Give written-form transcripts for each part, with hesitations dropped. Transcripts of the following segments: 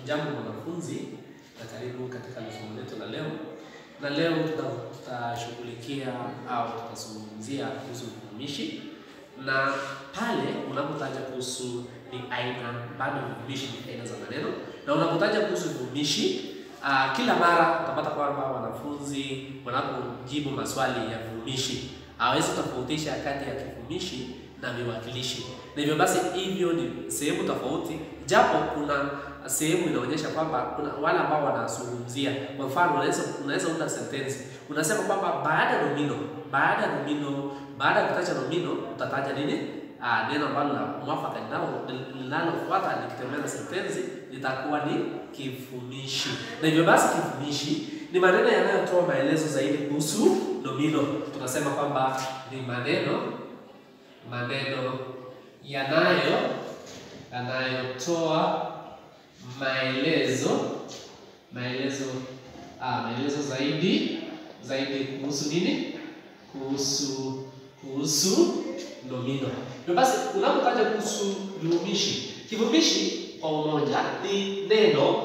Jambo mwanafunzi, na karibu katika somo letu la leo. Na leo tutashughulikia au tutazungumzia kuhusu vivumishi. Na pale unapotaja kuhusu ni aina, bado vivumishi ni aina za maneno. Na unapotaja kuhusu vivumishi, kila mara utapata kwamba wanafunzi wanapojibu maswali ya vivumishi hawezi tofautisha kati ya kivumishi na viwakilishi. Na hivyo basi hivyo ni sehemu tofauti, japo kuna sehemu inaonyesha kwamba kuna wale ambao wanazungumzia. Kwa mfano unaweza unda sentence. Unasema kwamba baada ya kutaja nomino utataja nini? Neno ambalo la mwafaka linalofuata likitegemea sentence litakuwa ni kivumishi. Na hivyo basi kivumishi ni maneno yanayotoa maelezo zaidi kuhusu nomino. Tunasema kwamba ni maneno yanayotoa maelezo zaidi kuhusu nini? Kuhusu nomino. Ndio basi unapotaja kuhusu vivumishi, kivumishi kwa umoja ni neno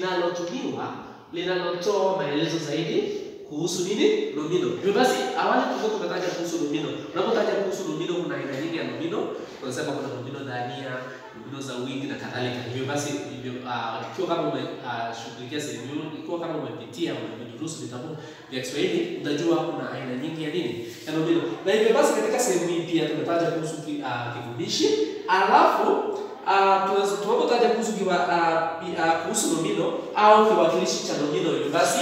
linalotoa maelezo zaidi kuhusu nini? Nomino. Ndio basi awali tulikuwa tumetaja kuhusu nomino. Unapotaja kuhusu nomino kuna aina nyingi ya nomino. Tunasema kuna nomino dhania, nomino za wingi na kadhalika. Hivyo basi ikiwa kama umeshughulikia sehemu, ikiwa kama umepitia umedurusu vitabu vya Kiswahili, utajua kuna aina nyingi ya nini? Ya nomino. Na hivyo basi katika sehemu hii pia tumetaja kuhusu kivumishi. Alafu tunapotaja kuhusu nomino au kiwakilishi cha nomino, hivyo basi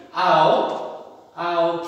au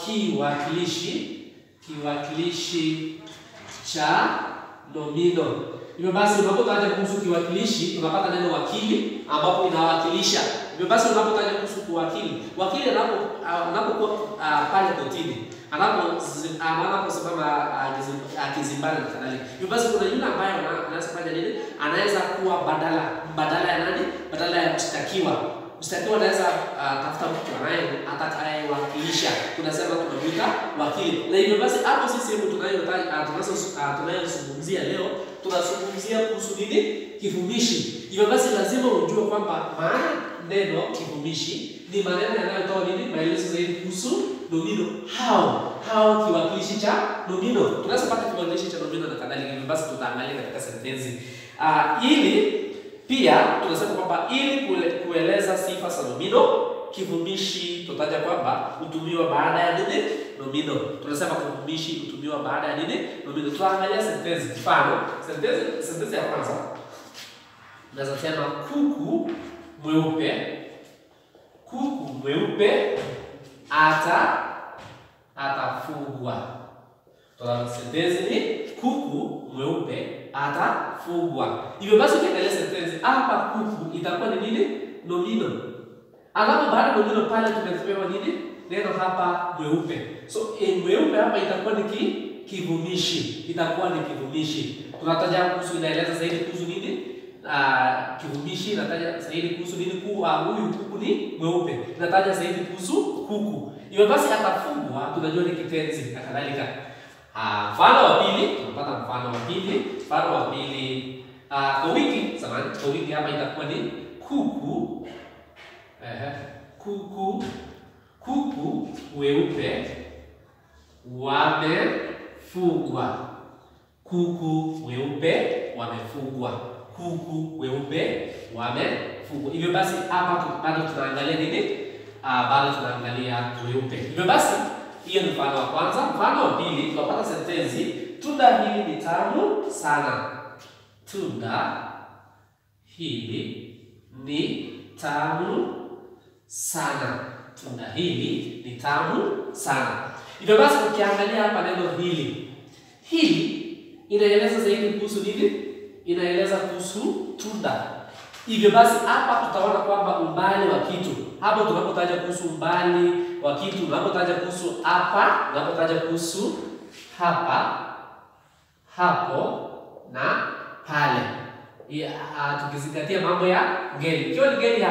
kiwakilishi cha nomino. Hivyo basi unapotaja kuhusu kiwakilishi tunapata neno wakili ambapo inawakilisha. Hivyo basi unapotaja kuhusu wakili anapokuwa pale kotini, anaposimama akizimbana na kadhalika. Hivyo basi kuna yule ambaye anaweza fanya nini? Anaweza kuwa badala ya nani? Badala ya mshtakiwa. Mshtakiwa anaweza tafuta mtu atakayewakilisha. Tunasema tunamuita wakili. Na hivyo basi hapo sisi tunayozungumzia leo tunazungumzia kuhusu nini? Kivumishi. Hivyo basi lazima ujue kwamba maana neno kivumishi ni maneno yanayotoa nini? Maelezo zaidi kuhusu nomino. Hao kiwakilishi cha nomino. Tunaweza pata kiwakilishi cha nomino na kadhalika. Hivyo basi tutaangalia katika sentensi. Ili pia tunasema kwamba ili kueleza sifa za nomino, kivumishi tutaja kwamba hutumiwa baada ya nini? Nomino. Tunasema kivumishi hutumiwa baada ya nini? Nomino. Tutaangalia sentence. Mfano, sentence ya kwanza. Tunaweza sema kuku mweupe atafugwa. Sentence ni kuku mweupe atafugwa. Hivyo basi ukiangalia sentence hapa, kuku itakuwa ni nini? Nomino. Alafu baada ya nomino pale tumepewa nini? Neno hapa mweupe. So mweupe hapa itakuwa ni kivumishi. Itakuwa ni kivumishi. Tunataja kuhusu, inaeleza zaidi kuhusu nini? Kivumishi inataja zaidi kuhusu nini? Huyu kuku ni mweupe. Inataja zaidi kuhusu kuku. Hivyo basi atafugwa tunajua ni kitenzi na kadhalika. Mfano wa pili, tunapata mfano wa pili. Kwa wingi hapa itakuwa ni kuku weupe wamefugwa. Kuku weupe wamefugwa. Hivyo basi hapa bado tunaangalia nini? Bado tunaangalia weupe. Hivyo basi hiyo ni mfano wa kwanza. Mfano wa pili tunapata sentensi, tunda hili ni tamu sana. Tunda hili ni tamu sana. Tunda hili ni tamu sana. Hivyo basi ukiangalia hapa neno hili inaeleza zaidi kuhusu nini? Inaeleza kuhusu tunda. Hivyo basi hapa tutaona kwamba umbali wa kitu. Hapo tunapotaja kuhusu umbali wa kitu, tunapotaja kuhusu hapa, tunapotaja kuhusu hapa, hapo na pale. Tukizingatia mambo ya ngeli. Ikiwa ni ngeli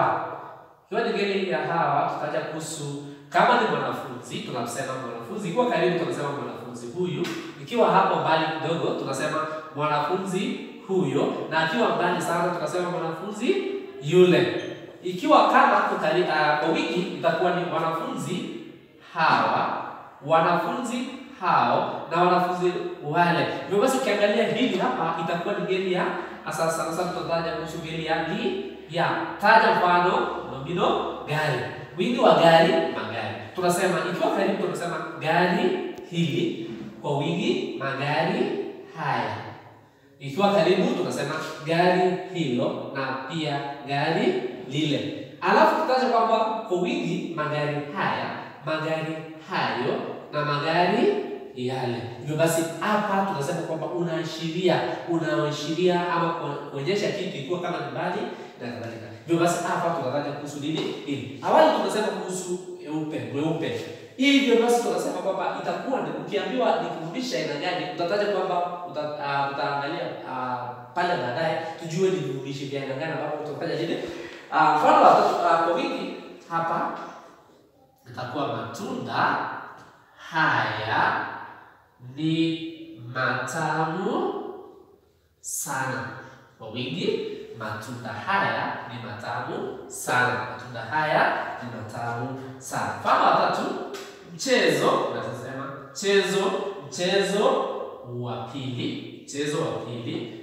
ya hawa, tutaja kuhusu kama ni mwanafunzi, tunasema mwanafunzi. Ikiwa karibu tunasema mwanafunzi huyu. Ikiwa hapo mbali kidogo tunasema mwanafunzi huyo, na akiwa mbali sana tunasema mwanafunzi yule. Ikiwa kama kwa wingi itakuwa ni wanafunzi hawa, wanafunzi hao na wanafunzi wale. Hivyo basi ukiangalia hili hapa itakuwa ni ngeli ya sasa tutataja kuhusu ngeli ya taja mfano nomino gari. Wingi wa gari, magari. Tunasema ikiwa karibu tunasema gari hili, kwa wingi magari haya. Ikiwa karibu tunasema gari hilo na pia gari lile. Alafu tutaje kwamba kwa wingi magari haya, magari hayo na magari yale. Hivyo basi hapa tunasema kwamba unaashiria ama kuonyesha kitu ikiwa kama ni mbali na kadhalika. Hivyo basi hapa tunataja kuhusu nini? Hili. Awali tunasema kuhusu weupe. Hivyo basi tunasema kwamba itakuwa ukiambiwa ni kivumishi aina gani, utataja kwamba utaangalia pale baadaye tujue ni vivumishi vya aina gani ambapo utataja nini. Mfano kwa wingi hapa itakuwa matunda haya ni matamu sana. Kwa wingi matunda haya ni matamu sana. Matunda haya ni matamu sana. Mfano wa tatu, mchezo, tunasema mchezo wa pili. Mchezo wa pili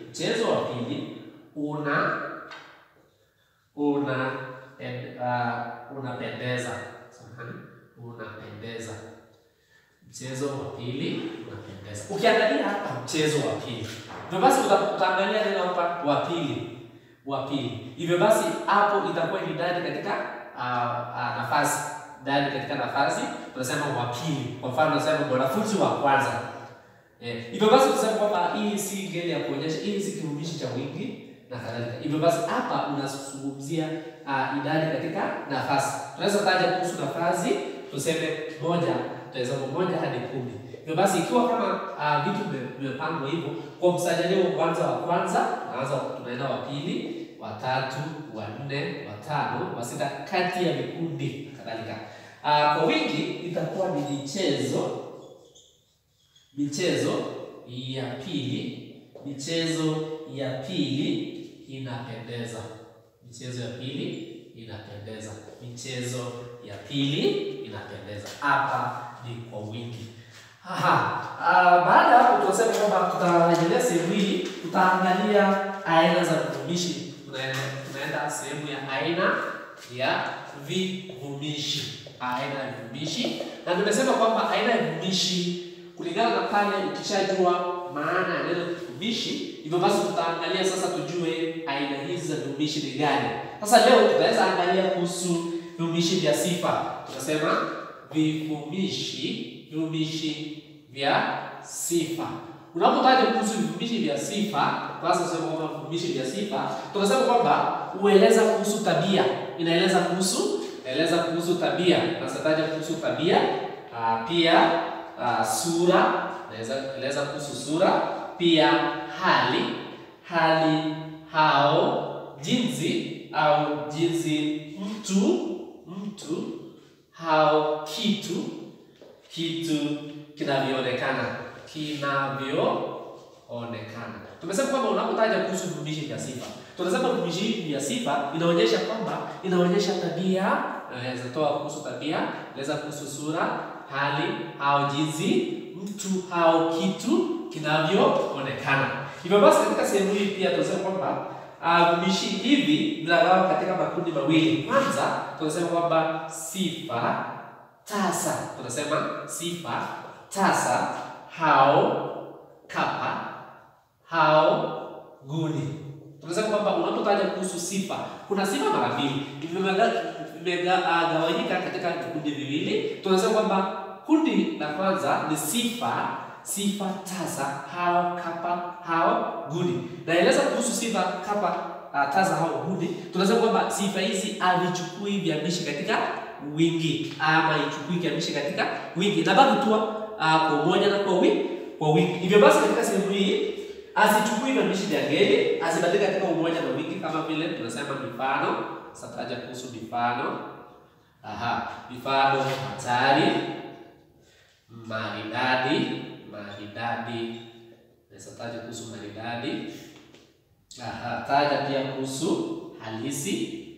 unapendeza. Unapendeza. Mchezo wa pili unapendeza. Ukiangalia hapa mchezo wa pili, hivyo basi utaangalia neno hapa wa pili. Hivyo basi hapo itakuwa ni ndani katika nafasi. Ndani katika nafasi tunasema wa pili. Kwa mfano tunasema mwanafunzi wa kwanza. Hivyo basi tunasema kwamba hii si ngeli ya kuonyesha, hii si kivumishi cha wingi na kadhalika. Hivyo basi hapa unazungumzia idadi katika nafasi. Tunaweza taja kuhusu nafasi tuseme moja, tutaweza moja hadi 10. Hivyo basi ikiwa kama vitu vimepangwa hivyo, kwa msajili wa kwanza tunaenda wa pili, wa tatu, wa nne, wa tano, wa sita, kati ya vikundi kadhalika. Kwa wingi itakuwa ni michezo ya pili. Michezo ya pili inapendeza. Michezo ya pili inapendeza. Michezo ya pili inapendeza. Hapa ni kwa wingi. Baada ya hapo tunasema kwamba tutarejelea sehemu hii, tutaangalia aina za vivumishi. Tunaenda sehemu ya aina ya vivumishi. Aina ya vivumishi. Na tumesema kwamba aina ya vivumishi kulingana na pale ukishajua maana ya neno vivumishi, hivyo basi tutaangalia sasa tujue aina hizi za vivumishi ni gani. Sasa leo tutaweza angalia kuhusu vivumishi vya sifa. Tunasema vivumishi vya sifa. Unapotaja kuhusu vivumishi vya sifa, basi tunasema kwamba vivumishi vya sifa, tunasema kwamba ueleza kuhusu tabia. Inaeleza kuhusu tabia. Tunataja kuhusu tabia, pia sura, eleza kuhusu sura, pia hali, hao, jinsi mtu, hao, kitu kinavyoonekana. Tumesema kwamba unapotaja kuhusu vivumishi vya sifa, tunasema vivumishi vya sifa inaonyesha tabia, inaweza toa kuhusu tabia, inaweza kuhusu sura, hali, au jinsi, mtu, au kitu kinavyoonekana. Hivyo basi katika sehemu hii pia tunasema kwamba vivumishi hivi vinagawa katika makundi mawili. Kwanza tunasema kwamba sifa tasa. Tunasema sifa tasa, hao, kapa, hao, guni. Tunasema kwamba unapotaja kuhusu sifa, kuna sifa mara mbili. Vimegawanyika katika vikundi viwili. Tunasema kwamba kundi la kwanza ni sifa tasa, hao, kapa, hao, guni. Naeleza kuhusu sifa kapa, tasa, hao, guni. Tunasema kwamba sifa hizi havichukui viambishi katika wingi ama ichukui kiambishi katika wingi, na bado tu kwa umoja na kwa wingi. Hivyo basi katika sehemu hii asichukui viambishi vya ngeli, asibadilike katika umoja na wingi, kama vile tunasema mifano. Sasa taja kuhusu mifano. Mifano hatari, maridadi. Sasa taja kuhusu maridadi. Taja pia kuhusu halisi,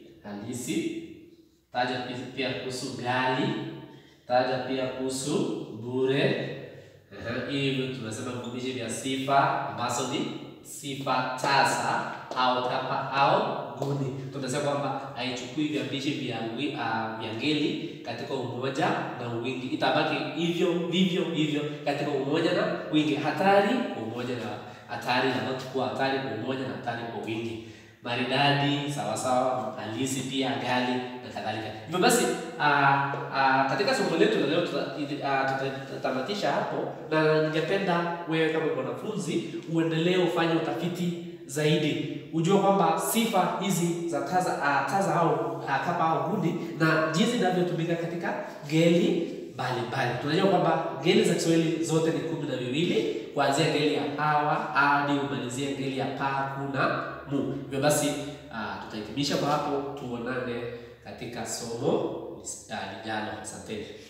taja pia kuhusu gali, taja pia kuhusu bure. Hivyo tunasema vivumishi vya sifa ambazo ni sifa tasa au tapa au guni. Tunasema kwamba haichukui viambishi vya ngeli katika umoja na wingi. Itabaki hivyo katika umoja na wingi. Hatari kwa umoja na hatari, na kuchukua hatari kwa umoja na hatari kwa wingi. Maridadi sawa, halisi pia, gali na kadhalika. Hivyo basi katika somo letu leo tutatamatisha hapo, na ningependa wewe kama mwanafunzi uendelee ufanye utafiti zaidi. Ujue kwamba sifa hizi za taza au kapa au guni na jinsi zinavyotumika katika ngeli mbalimbali. Tunajua kwamba ngeli za Kiswahili zote ni 12, kuanzia ngeli ya pawa hadi umalizie ngeli ya pa, kuna, mu. Hivyo basi tutahitimisha kwa hapo, tuonane katika somo lijalo. Asante.